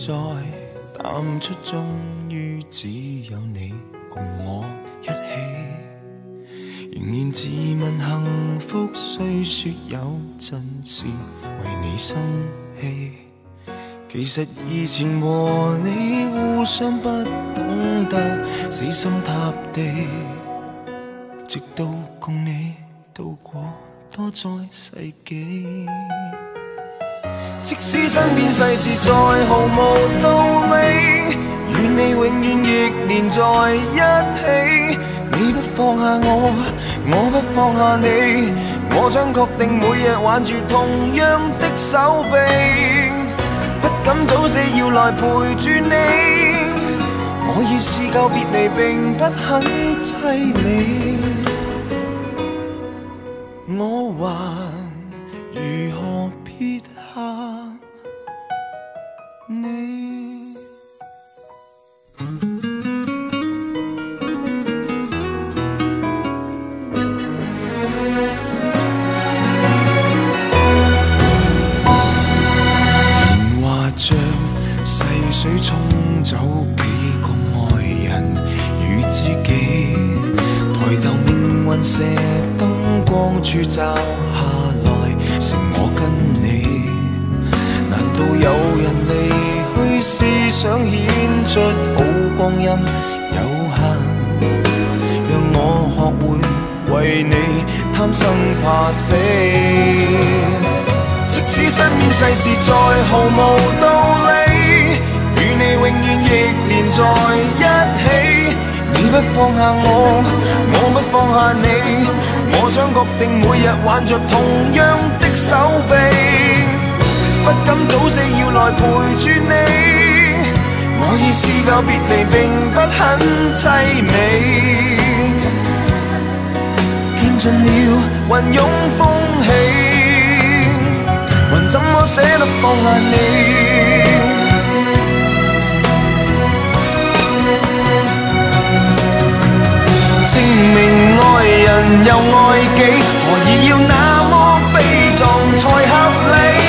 在淡出，終於只有你共我一起。仍然自問幸福，雖說有陣時為你生氣。其實以前和你互相不懂得死心塌地，直到共你渡過多災世紀。即使身邊世事再毫無道理，與你永遠亦連在一起。你不放下我，我不放下你，我想確定每日挽住同樣的手臂，不敢早死要來陪住你。我已試夠別離並不很凄美，我還如何撇下你？年華像細水沖走幾個愛人與知己，抬頭命運射燈光處照下來，剩我跟你。難道有人離去是想顯出好光陰有限？讓我學會為你貪生怕死。即使身邊世事再毫無道理，與你永遠亦連在一起。你不放下我，我不放下你，我想確定每日挽着同樣的手臂，不敢早死要來陪住你。我已試夠別離並不很凄美，見盡了雲湧風起，還怎麼捨得放下你？證明愛人又愛己，何以要那麼悲壯才合理？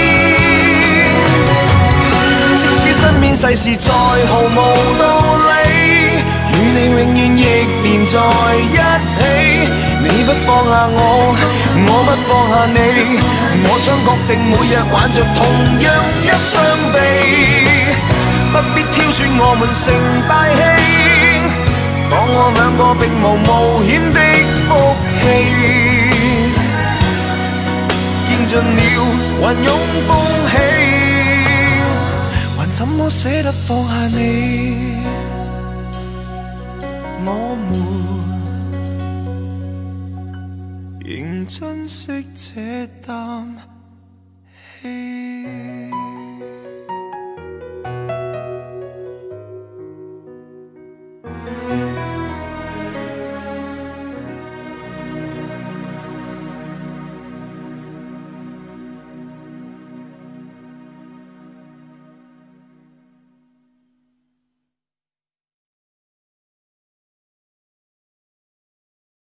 即使身邊世事再毫無道理，與你永遠亦連在一起。你不放下我，我不放下你，我想確定每日挽着同樣一雙臂，不必挑選我們成敗戲，當我兩個並無冒險的福氣，見盡了雲湧風起，還怎麼捨得放下你？我們仍珍惜這啖氣。